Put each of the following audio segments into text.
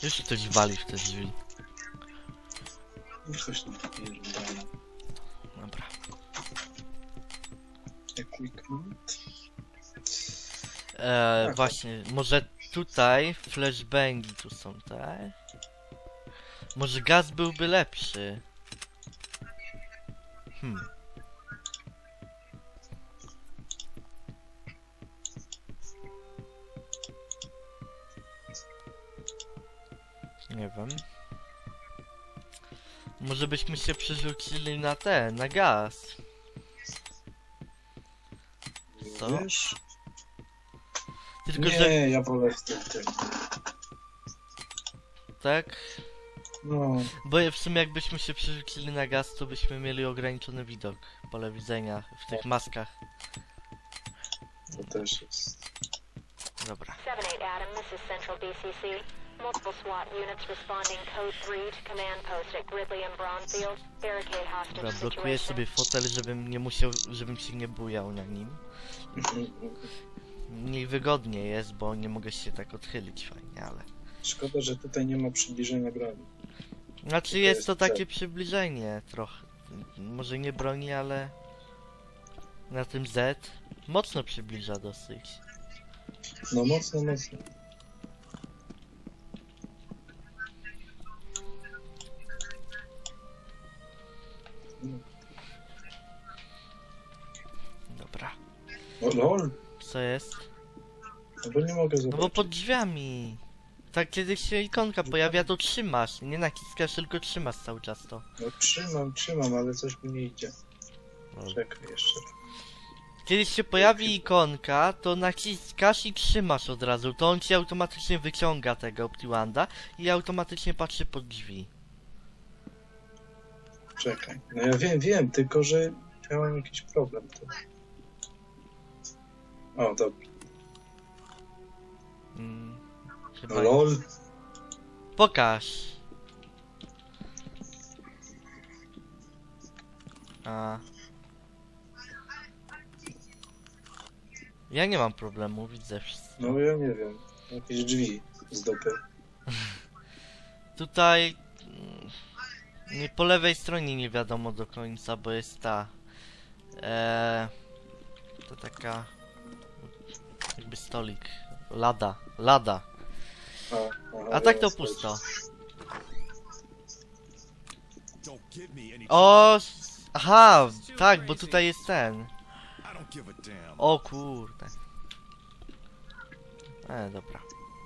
Już ktoś wali w te drzwi. Już coś tam pierdolę. Dobra. Equipment. Właśnie, może tutaj flashbangi tu są, tak? Może gaz byłby lepszy. Nie wiem. Może byśmy się przerzucili na na gaz. Co? Wiesz? Tylko, Nie, że... ja wolę w tym. Tak? No, Bo w sumie jakbyśmy się przerzucili na gaz, to byśmy mieli ograniczony widok, pole widzenia w tych maskach. to też jest. Dobra. 7-8 Adam, this is Central BCC. Multiple SWAT units responding code 3 to command post at Gridley and Bronfield. Barricade hostage Dobra, blokuję situation. sobie fotel, żebym nie musiał, żebym się nie bujał na nim. Mniej wygodnie jest, bo nie mogę się tak odchylić fajnie, ale... Szkoda, że tutaj nie ma przybliżenia broni. Znaczy jest to takie przybliżenie trochę. Może nie broni, ale... Na tym Z mocno przybliża dosyć. No mocno, mocno. Dobra. O lol, Co jest? no bo nie mogę No zobaczyć. bo pod drzwiami. Tak kiedy się ikonka pojawia, to trzymasz. Nie naciskasz, tylko trzymasz cały czas to. No trzymam, ale coś mi nie idzie. Czekaj jeszcze. Kiedy się pojawi ikonka, to naciskasz i trzymasz od razu. To on ci automatycznie wyciąga tego Optiwanda i automatycznie patrzy pod drzwi. Czekaj. No ja wiem, tylko że miałem jakiś problem. To... O, dobra. Chyba... No lol. Pokaż. A. Ja nie mam problemu, widzę wszystko. No ja nie wiem. Jakieś drzwi z dupy. Tutaj... Nie, po lewej stronie nie wiadomo do końca, bo jest ta... to taka... Jakby stolik. Lada. A tak to pusto. O! Aha! Tak, bo tutaj jest ten. O kurde. Dobra.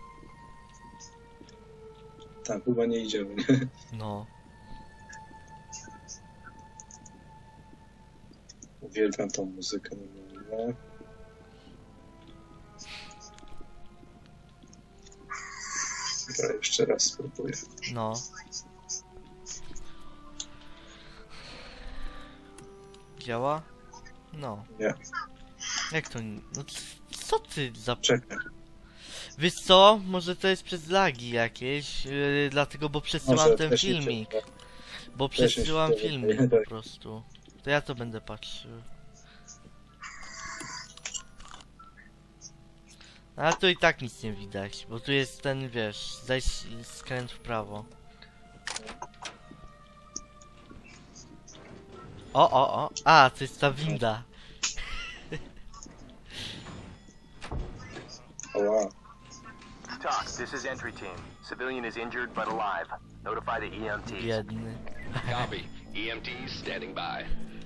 Tak, chyba nie idziemy. No. Uwielbiam tą muzykę. No. Dobra, jeszcze raz spróbuję. No. Działa? No. Nie. Jak to nie? No co ty za... Czekaj. Wiesz co? Może to jest przez lagi jakieś, dlatego, bo przesyłam Może ten też mi filmik. się- Bo też mi się przesyłam to filmik wydaje, po tak. prostu. To ja to będę patrzył. Ale tu i tak nic nie widać, bo tu jest ten, wiesz, zejść i skręt w prawo. O! A, to jest ta winda. Ała. TOC, this is entry team. Civilian is injured but alive. Notify the EMTs. Biedny. Copy. EMTs standing by.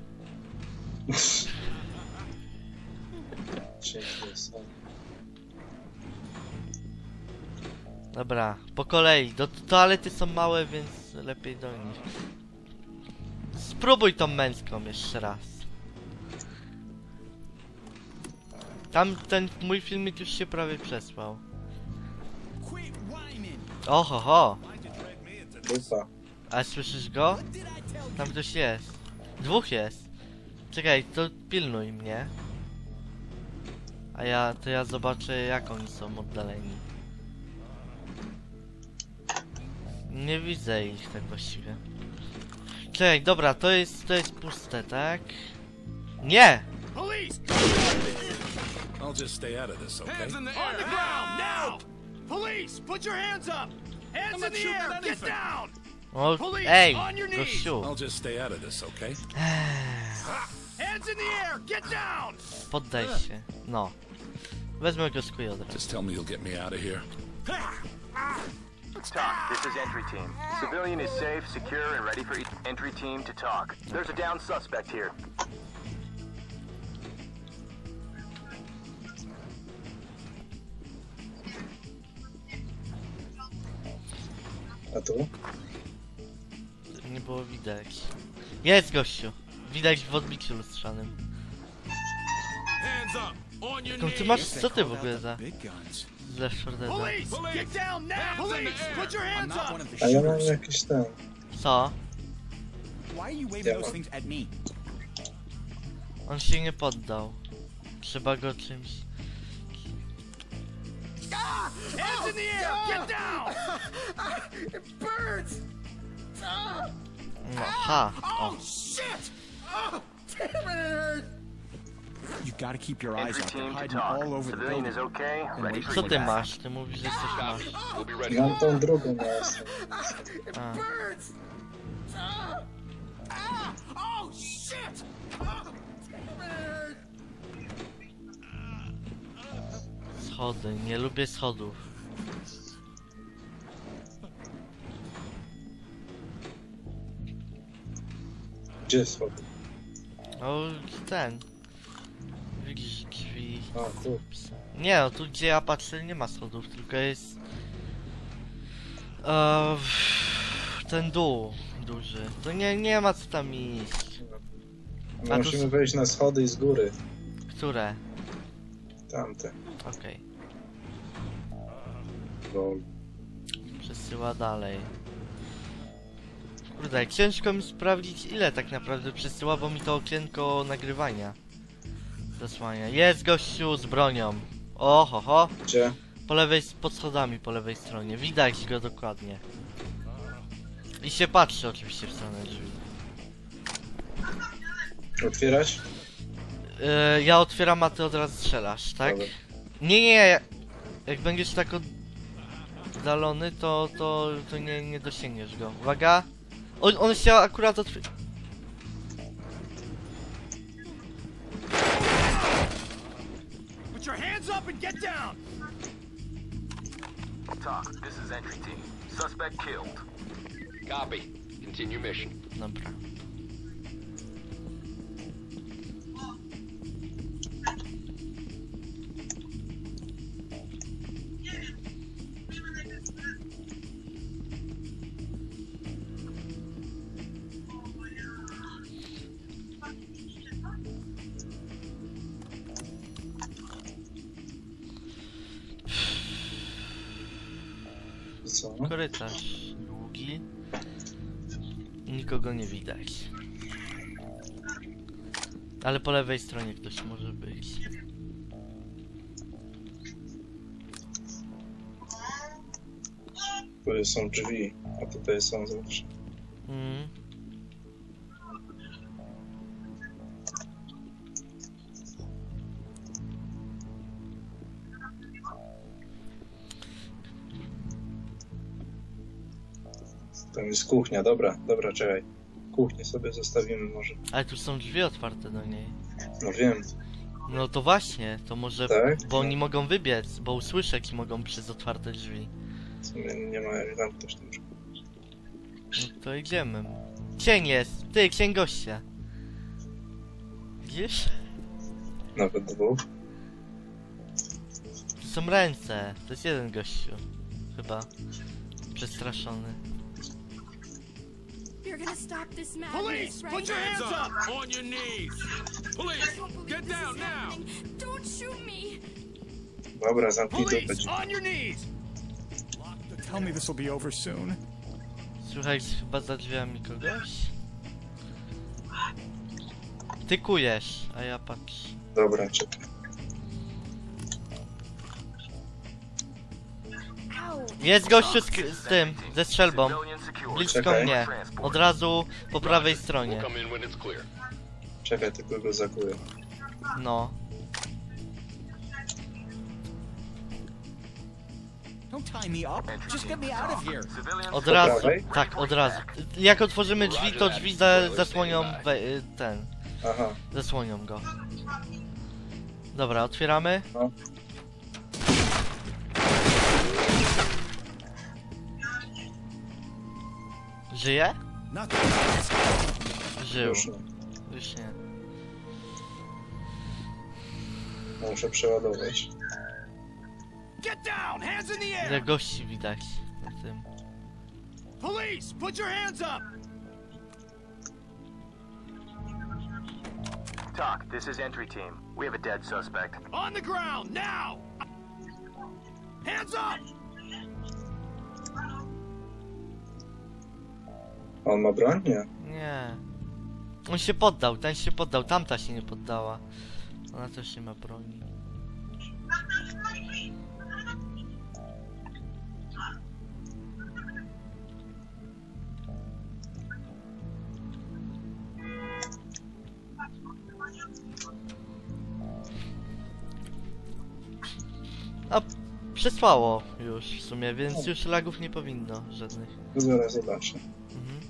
Dziękuję sam. Dobra, po kolei. Toalety są małe, więc lepiej do nich. Spróbuj tą męską jeszcze raz. Tam ten mój filmik już się prawie przesłał. Oho. Dupa. A słyszysz go? Tam ktoś jest. Dwóch jest. Czekaj, to pilnuj mnie. A ja zobaczę, jak oni są oddaleni. Nie widzę ich tak właściwie. Czekaj, dobra, to jest puste, tak? Nie! I'll just stay out of this, okay? Hands in the air! On the ground, now! Police, put your hands up! Hands in the air! Get down! O, Police, ej, on your knees. gościu, I'll just stay out of this, okay? Hands in the air! Get down! poddaj się. No. Wezmę go z kuj od razu. Just tell me you'll get me out of here. Talk, this is entry team. Civilian is safe, secure, and ready for entry team to talk. There's a down suspect here. A tu? Nie było widać. Jest gościu. Widać w odbiciu lustrzanym. Hands up! On your Jaką ty masz, co ty w ogóle za Big guns. Left 4 Deada? Police, get down now! Police, put your I'm hands not up! one of the A ja mam shooters. jakiś ten. Co? Why are you waving Yeah. those things at me? On się nie poddał. Trzeba go czymś... Hands in the air! Get down! It burns! No, ha! O. Shit! Damn it, it hurt! You gotta keep your eyes Entry out. They're team to hiding talk. all over the Civilian building. is okay, ready for Co ty evac. masz? Ty mówisz, że coś masz. Copy. We'll be ready. Mam tą drugą na ostro. A. Burns! Oh, shit! Damn it, it hurt! Schody, nie lubię schodów. Gdzie schody? O, ten. Widzisz drzwi. A, tu. Nie, no tu gdzie ja patrzę nie ma schodów, tylko jest... ten dół duży. To nie ma co tam iść. My A tu musimy s- wejść na schody i z góry. Które? Tamte. Okej. Bo Przesyła dalej. Kurde, ciężko mi sprawdzić ile tak naprawdę przesyła, bo mi to okienko nagrywania zasłania. Jest gościu z bronią. Oho, ho. gdzie? Po lewej, pod schodami po lewej stronie. Widać go dokładnie. I się patrzy oczywiście w stronę drzwi. Otwierać? Ja otwieram, a ty od razu strzelasz, tak? Dobra. Nie. Jak będziesz tak oddalony, to nie dosięgniesz go. Uwaga! On się akurat otwiera. Put your hands up and get down! Talk, this is entry team. Suspect killed. Copy. Continue mission. Dobra. I co? Korytarz długi. Nikogo nie widać. Ale po lewej stronie ktoś może być. Tu są drzwi, a tutaj są zawsze. Mm. Tam jest kuchnia, dobra, czekaj. Kuchnię sobie zostawimy może. Ale tu są drzwi otwarte do niej. No wiem, No to właśnie, to może... tak? Bo oni mogą wybiec, bo usłyszę, jak mogą przez otwarte drzwi. W sumie nie ma jak zamknąć tym drzwi. No to idziemy. Cień jest! Ty, cień gościa! Widzisz? Nawet dwóch. Tu są ręce. To jest jeden gościu. Chyba. Przestraszony. You're gonna stop this madness, Police, right? put your hands up! On your knees! Police, I don't believe get this down is now! happening. Don't shoot me! Dobra, zamknij dupę. Police, on your knees! Tell me this will be over soon. Słychać chyba za drzwiami kogoś? Ty kujesz, a ja patrzę. Dobra, czekaj. Ow! Jest gościu z tym, ze strzelbą. Civilian secured. Blisko Czekaj. mnie. Od razu po prawej stronie. We'll come in when it's clear. Czekaj, tylko go zakuję. No. Don't tie me up. Just get me out of here. Civilians, Od razu, prawej? tak, od razu. Jak otworzymy drzwi, to drzwi zasłonią ten. Aha, Zasłonią go. Dobra, otwieramy. no. Żyje? Nothing. Żył. Już nie. Już nie. Muszę przeładować. Get down! Hands in the Ile air! gości widać na tym. Police, put your hands up! talk. This is entry team. We have a dead suspect. On the ground, now! Hands up! On ma broń? Nie. Nie. On się poddał, ten się poddał, tamta się nie poddała. Ona też nie ma broni. A przesłało już w sumie, więc już lagów nie powinno żadnych. Zaraz zobaczę. Mhm.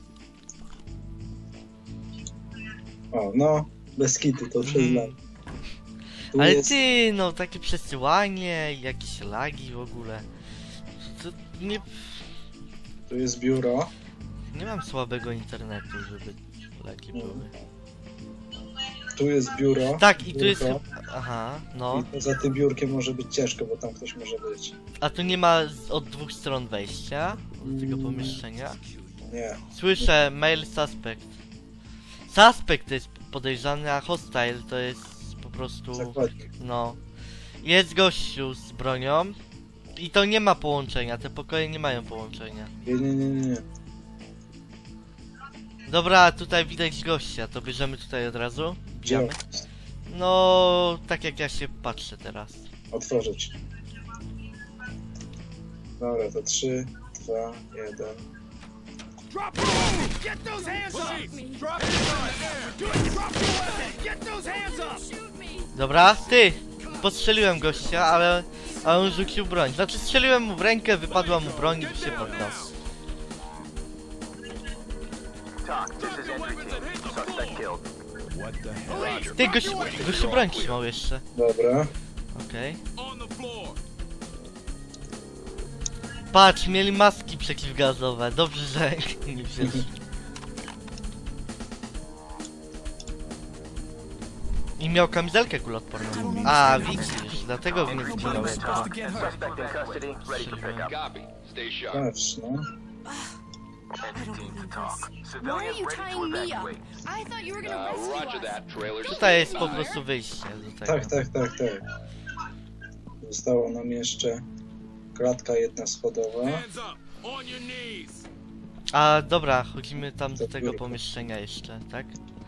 O, no. Bez kitu, to przyznam. Tu Ale jest... ty, no takie przesyłanie, jakieś lagi w ogóle. To nie, Tu jest biuro. nie mam słabego internetu, żeby lagi były. Tu jest biuro. Tak, i tu jest... biurko. Aha, no. I poza tym biurkiem może być ciężko, bo tam ktoś może być. A tu nie ma od dwóch stron wejścia do tego pomieszczenia? Nie. Słyszę, mail suspect. Suspect to jest podejrzany, a hostile to jest po prostu... Zakładnik. No. Jest gościu z bronią. I to nie ma połączenia, te pokoje nie mają połączenia. Nie. Dobra, tutaj widać gościa, to bierzemy tutaj od razu. Gdzie on Bijamy. jest? No, tak jak ja się patrzę teraz. Otworzyć. Dobra, to 3, 2, 1. Drop your weapon! Get those hands up! Drop your weapon! Do it! Drop your weapon! Get those hands up! Shoot me. Dobra, ty! Postrzeliłem gościa, ale on rzucił broń. Znaczy strzeliłem mu w rękę, wypadła mu broń i się poddał. Talk. This is entry team. Suspect killed. What the hell? Ty, gościu broń trzymał jeszcze. Dobra. Okej. On the floor! Patrz, mieli maski przeciwgazowe. Dobrze, że nie wzięli. I miał kamizelkę kuloodporną. A, widzisz, dlatego nie zginął. Talk. Suspect in custody. Ready for pickup. Copy. Stay sharp. Patrz, no. Entry team to talk. Why are Civilians you ready to tying me up? evacuate. I thought you were gonna rescue Roger us. that. Trailer's Tutaj jest po standing by. prostu wyjście do tego. Tak. Została nam jeszcze klatka jedna schodowa. Hands up! On your knees! A, dobra, chodzimy tam do Za tego biurko. pomieszczenia jeszcze, tak?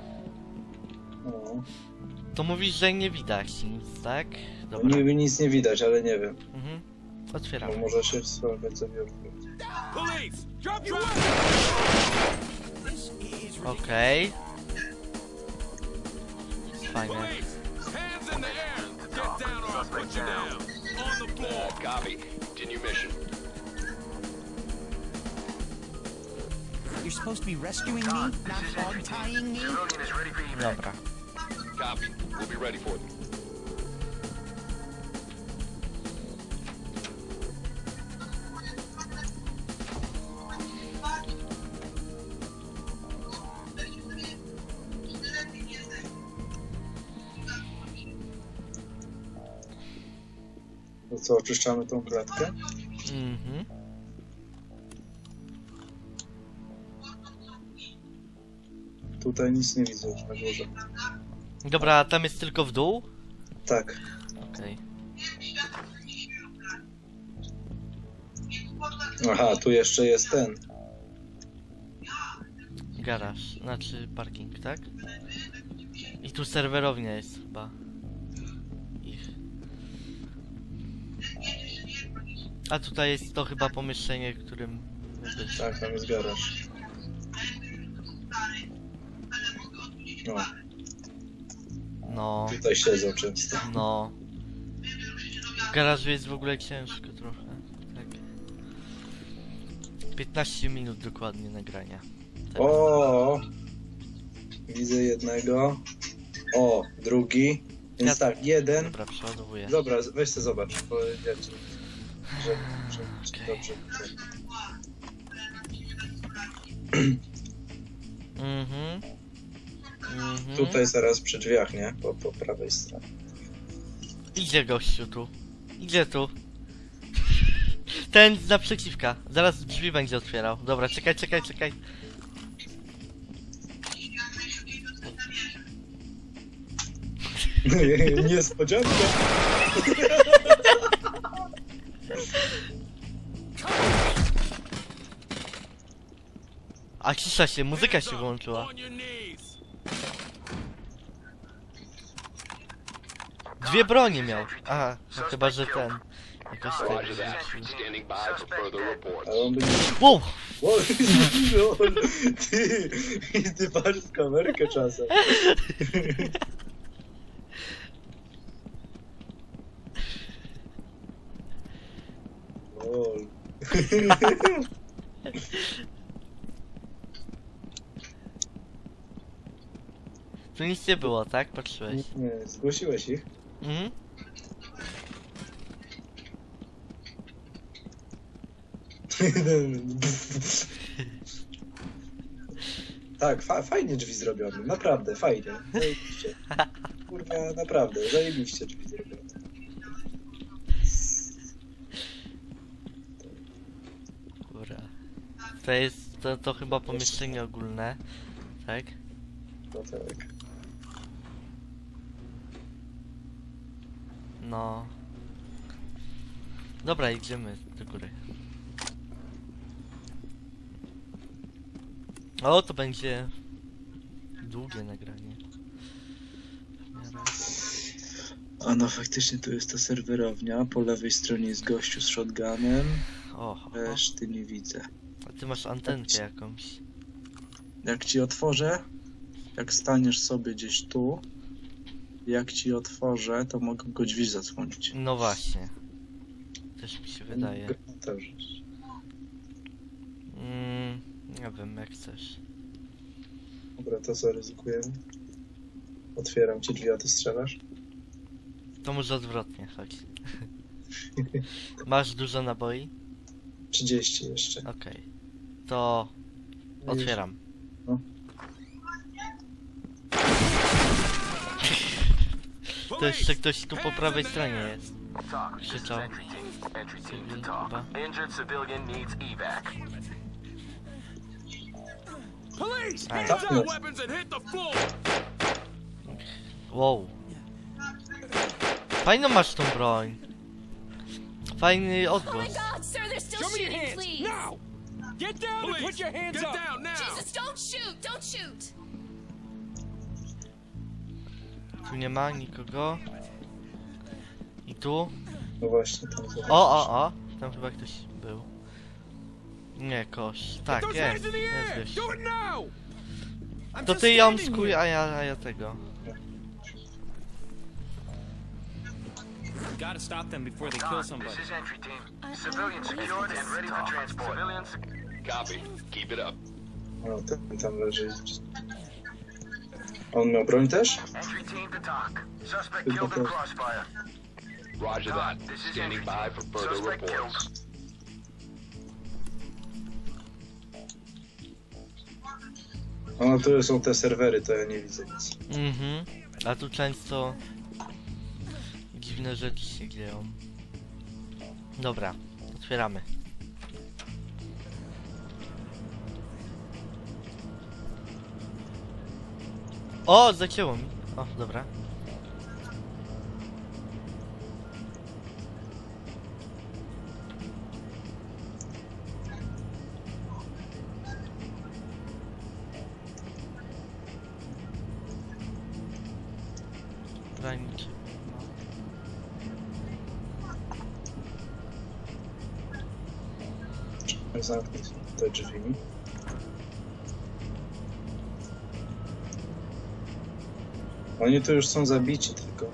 O. To mówisz, że nie widać nic, tak? No, Dobra. niby nic nie widać, ale nie wiem. Mhm. No, Otwieramy. może się schować za biurko. Police! Drop your weapon! Okej. Fajnie. Police! Hands in the air! Get down or I'll put you down! On the floor! Copy. Continue mission. You're supposed to be rescuing me, not hog tying me. Civilian is ready for evac. Dobra. Copy. We'll be ready for them. To co, oczyszczamy tą klatkę? Mhm. Tutaj nic nie widzę już na górze. Dobra, a tam jest tylko w dół? Tak. Okej. Aha, tu jeszcze jest ten. Garaż, znaczy parking, tak? I tu serwerownia jest chyba. Ich. A tutaj jest to chyba pomieszczenie, w którym... jakby- Tak, tam jest garaż. No, No, tutaj siedzą często. no. W garażu jest w ogóle ciężko trochę. 15 minut dokładnie nagrania. O! Widzę jednego. O, drugi. Więc Ja- tak, jeden. Dobra, przeładowuję. Dobra, weź sobie zobacz, bo ja ci... że Okej. dobrze. Mhm. Mhm. Tutaj zaraz przy drzwiach, nie? Po prawej stronie. Idzie gościu tu. Idzie tu. Ten naprzeciwka. Zaraz drzwi będzie otwierał. Dobra, czekaj. Niespodzianka! A cisza się, muzyka się wyłączyła. On your knees. Dwie bronie miał. Aha, no chyba że ten. Jakoś Roger ten. that. Standing by for further reports. Ale on będzie... Wow! O, ty patrz w kamerkę czasem. Lol. Tu nic nie było, tak? Patrzyłeś. Nie, zgłosiłeś ich? Mhm. Tak, fajnie drzwi zrobione, naprawdę, fajnie, zajebiście. Kurwa, naprawdę, zajebiście drzwi zrobione. Dobra. To chyba pomieszczenie ogólne. Tak? No tak. No. Dobra, idziemy do góry. O, to będzie długie nagranie. A no faktycznie tu jest ta serwerownia, po lewej stronie jest gościu z shotgunem, O, reszty nie widzę. a ty masz antenkę jakąś. Jak ci otworzę, jak staniesz sobie gdzieś tu, jak ci otworzę, to mogę go drzwi zasłonić. No właśnie. Też mi się wydaje. Nie wiem, jak chcesz. Dobra, to co, ryzykujemy? Otwieram ci drzwi, a ty strzelasz? To może odwrotnie, chodź. Masz dużo naboi? 30 jeszcze. Okej. To otwieram. No. To jeszcze ktoś tu po prawej stronie jest. Talk. This is Krzyczał. entry team. Entry team to Cywil talk. chyba. Injured civilian needs evac. Police, Alright. hands up weapons and hit the floor. Wow. Fajną masz tą broń. Fajny Oh my odgłos. god, sir, they're still Show me your shooting, hands please. now. Get down and put your hands up. Get down now. Jesus, don't shoot, don't shoot. Tu nie ma nikogo. I tu? No właśnie, tam zobacz. O! Tam chyba ktoś był. Nie, kosz. Tak, Those jest. hands in the Jest air. gość. Do it now. I'm To just ty ją standing skuj, here. a ja tego. Gotta stop them before they kill somebody. This is entry team. Civilian secured and ready for transport. Civilians. Copy. Keep it up. O, ten tam leży. On miał broń też? Entry team to talk. Suspect Good killed in call. crossfire. Roger that. This is Standing entry by team. for further Suspect reports. killed. O, tu są te serwery, to ja nie widzę nic. Mhm. A tu często dziwne rzeczy się dzieją. Dobra, otwieramy. O, zacięło mi. O, dobra. Graniczy. Zamknąć te drzwi. Oni tu już są zabici tylko.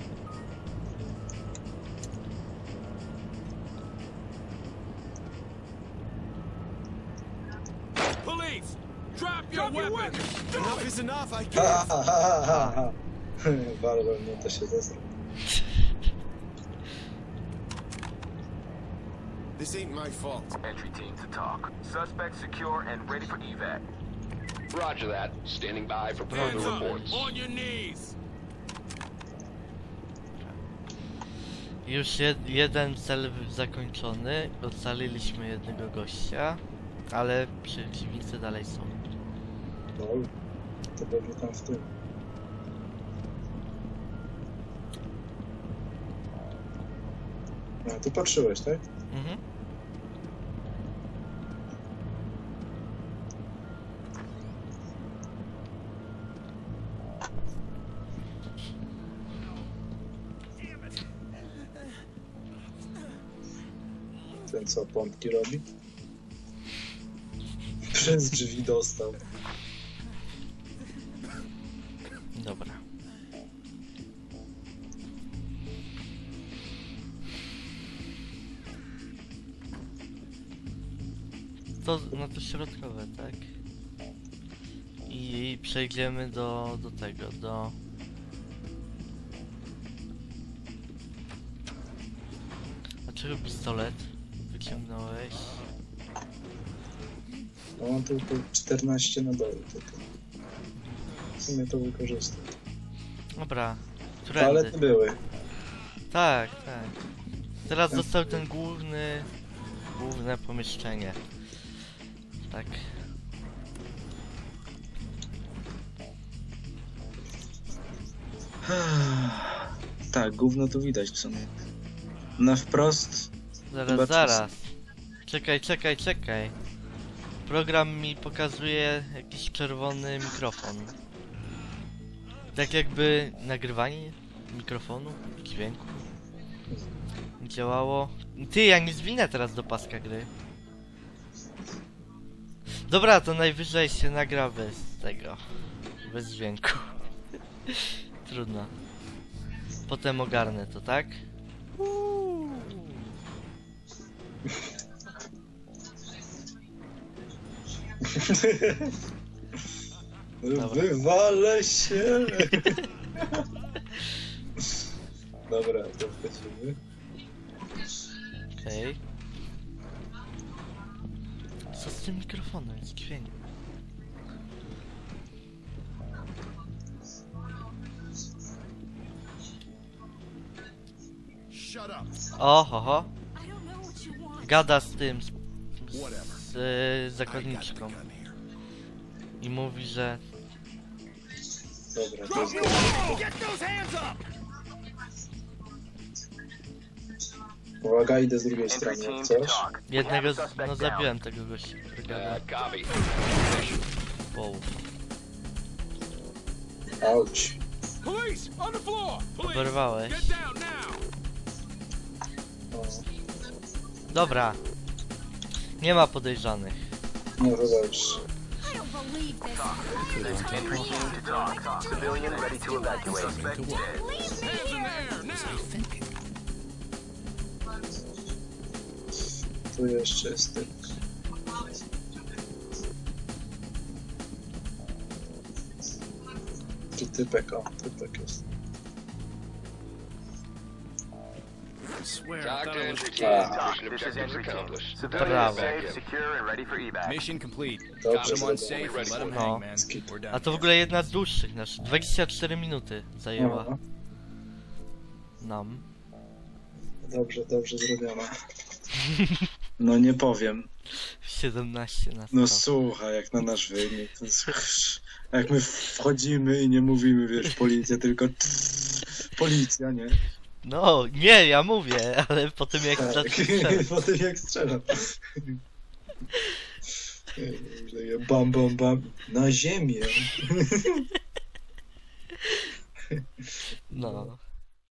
knees! Drop your weapon! Enough is enough, I Ha, guess. ha, ha, ha, ha. Walłem, no to się zesrał. This ain't my fault. Entry team to talk. Suspect secure and ready for evac. Roger that. Standing by for Hands further up! reports. On your knees! Już jeden cel zakończony. Ocaliliśmy jednego gościa. Ale przeciwnicy dalej są. No, to pewnie tam w tym. A, tu patrzyłeś, tak? Mhm. Ten co, pompki robi? Przez drzwi dostał. Dobra. To no to środkowe, tak? I przejdziemy do tego, do... A czego pistolet wyciągnąłeś? No mam tylko 14 naborów tylko. W sumie to wykorzystam. Dobra, Ale którędy? to były. Tak, tak. Teraz został ten główne pomieszczenie. Tak. Tak, gówno tu widać w sumie. Na wprost. Zaraz, Chyba zaraz. Czekaj. Program mi pokazuje jakiś czerwony mikrofon. Tak jakby nagrywanie mikrofonu, dźwięku działało. Ty, ja nie zwinę teraz do paska gry. Dobra, to najwyżej się nagra bez tego. Bez dźwięku. Trudno. Potem ogarnę to, tak? Dobra. Wywalę się! Dobra, to wchodzimy. Okej. Co z tym mikrofonem? Dźwięk. Shut up. Oho. I don't know what you want. Gada z tym, Whatever. z zakładniczką. I mówi, że... Dobra, to Drop jest... your weapon! Get those hands up! Uwaga, idę z drugiej Entry strony, team jak to coś. talk. We have Jednego, a suspect no down. zabiłem tego gościa, który gada. Copy. Wow. Auć. Police! On the floor! Police! Oberwałeś. Get down now! O, Dobra. Nie ma podejrzanych. no to dobrze. I don't believe this. Entry team to talk. Civilian ready to evacuate. Suspect dead. Hands in the air now! Tu jeszcze jest typ. Tu typek, o, typek jest. I swear, I Talk thought to it was... entry team. Talk. Mission This is objectives entry team. accomplished. Civilian Bravo. is safe, secure, and ready for evac. Mission complete. Dobrze Got him on zrobione. safe and let him No. hang, man. We're A done. to w ogóle jedna z dłuższych naszych. 24 minuty zajęła No, nam. dobrze zrobione. No nie powiem. 17 na 100. No słuchaj, jak na nasz wynik. To jest... Jak my wchodzimy i nie mówimy, wiesz, policja, tylko policja, nie? No, nie, ja mówię, ale potem jak Tak, zacznę strzelać. po tym jak strzelam. Bam, bam, bam. Na ziemię. No.